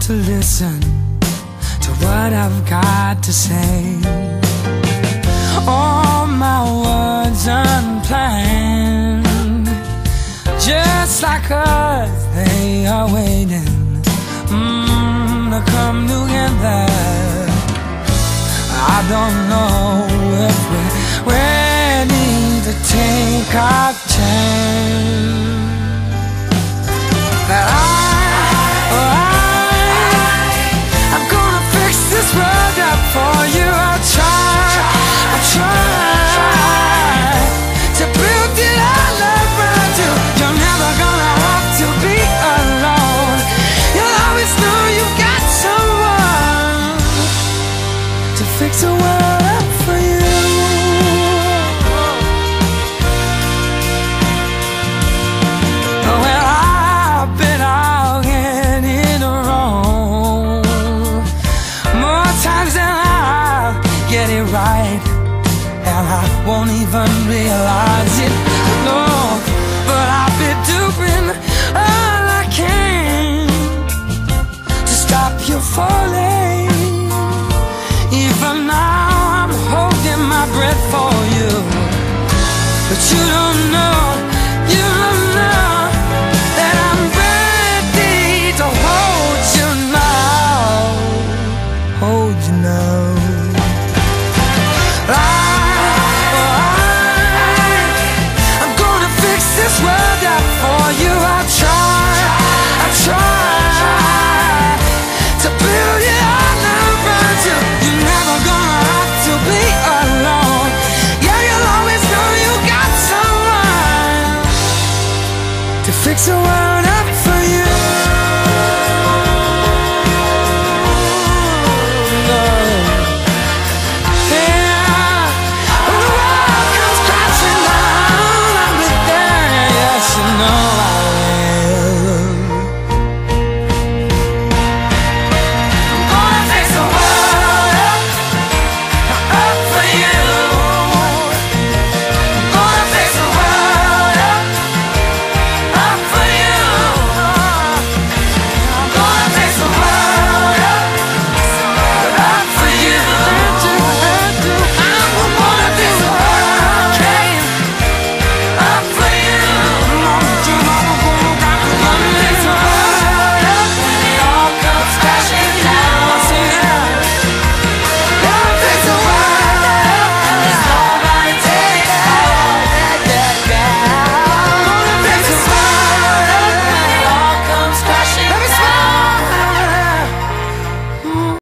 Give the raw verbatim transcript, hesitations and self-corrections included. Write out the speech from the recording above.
to listen to what I've got to say. All my words unplanned, just like us, they are waiting mm, to come together. I don't know if we're ready to take our chance. But I, oh I, I'm gonna fix this world up for you. I'll try, I'll try to build it all around you. You're never gonna have to be alone. You'll always know you've got someone to fix the world up for you. Well, I've been out getting it wrong more times than I'll get it right, and I won't even realize it, no. But I'll be doing all I can to stop you falling. Even now I'm holding my breath for you, but you don't